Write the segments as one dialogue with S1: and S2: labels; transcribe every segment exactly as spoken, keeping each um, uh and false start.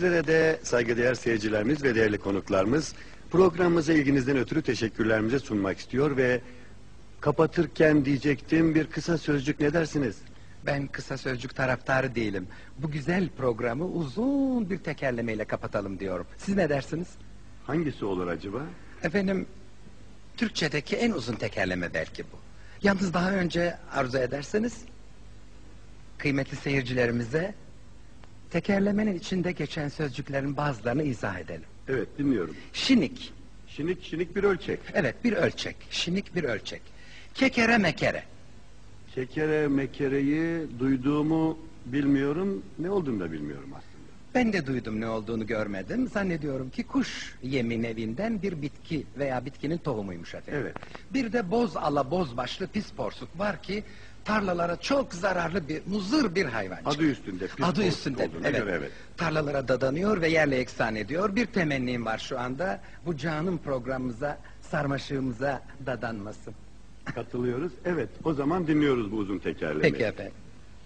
S1: Sizlere de saygıdeğer seyircilerimiz ve değerli konuklarımız programımıza ilginizden ötürü teşekkürlerimizi sunmak istiyor ve kapatırken diyecektim bir kısa sözcük ne dersiniz?
S2: Ben kısa sözcük taraftarı değilim. Bu güzel programı uzun bir tekerlemeyle kapatalım diyorum. Siz ne dersiniz?
S1: Hangisi olur acaba?
S2: Efendim, Türkçedeki en uzun tekerleme belki bu. Yalnız daha önce arzu ederseniz, kıymetli seyircilerimize tekerlemenin içinde geçen sözcüklerin bazılarını izah edelim.
S1: Evet, dinliyorum.
S2: Şinik.
S1: Şinik şinik bir ölçek.
S2: Evet, bir ölçek. Şinik bir ölçek. Kekere mekere.
S1: Kekere mekereyi duyduğumu bilmiyorum, ne olduğunu da bilmiyorum aslında.
S2: Ben de duydum, ne olduğunu görmedim. Zannediyorum ki kuş yemin evinden bir bitki veya bitkinin tohumuymuş efendim.
S1: Evet.
S2: Bir de boz ala boz başlı pis porsuk var ki tarlalara çok zararlı bir muzır bir hayvan.
S1: Adı üstünde. Pis
S2: Adı
S1: porsuk
S2: üstünde.
S1: olduğuna
S2: Evet.
S1: göre evet.
S2: Tarlalara dadanıyor ve yerle eksan ediyor. Bir temennim var şu anda. Bu canım programımıza, sarmaşığımıza dadanmasın.
S1: Katılıyoruz. Evet, o zaman dinliyoruz bu uzun tekerlemeyi.
S2: Peki efendim.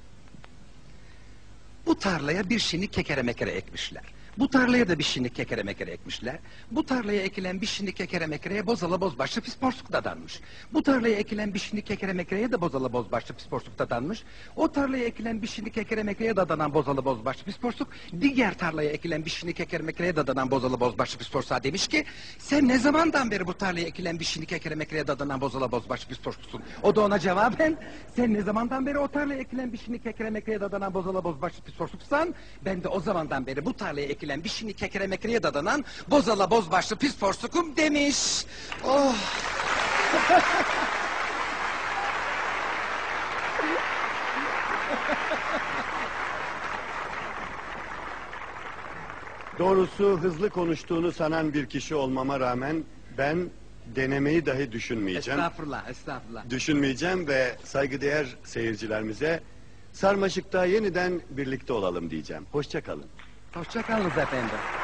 S2: Bu tarlaya bir şinik kekere mekere ekmişler. Bu tarlaya da bir şinik kekere mekere ekmişler. Bu tarlaya ekilen bir şinik kekere mekereye bozala bozbaşlı pis porsuk dadanmış. Bu tarlaya ekilen bir şinik kekere mekereye de bozala bozbaşlı pis porsuk dadanmış. O tarlaya ekilen bir şinik kekere mekereye dadanan bozalı bozbaşlı pis porsuk, diğer tarlaya ekilen bir şinik kekere mekereye dadanan bozalı bozbaşlı pis porsuğa demiş ki, sen ne zamandan beri bu tarlaya ekilen bir şinik kekere mekereye dadanan bozalı bozbaşlı pis porsuksun? O da ona cevaben, sen ne zamandan beri o tarlaya ekilen bir şinik kekere mekereye dadanan bozalı bozbaşlı pis porsuksan, ben de o zamandan beri bu tarlaya ekilen bir şinik kekere mekereye dadanan bozala bozbaşlı pis porsukum demiş. Oh!
S1: Doğrusu hızlı konuştuğunu sanan bir kişi olmama rağmen ben denemeyi dahi düşünmeyeceğim.
S2: Estağfurullah, estağfurullah.
S1: Düşünmeyeceğim ve saygıdeğer seyircilerimize Sarmaşık'ta yeniden birlikte olalım diyeceğim. Hoşça kalın.
S2: Hoşça kalınız efendim.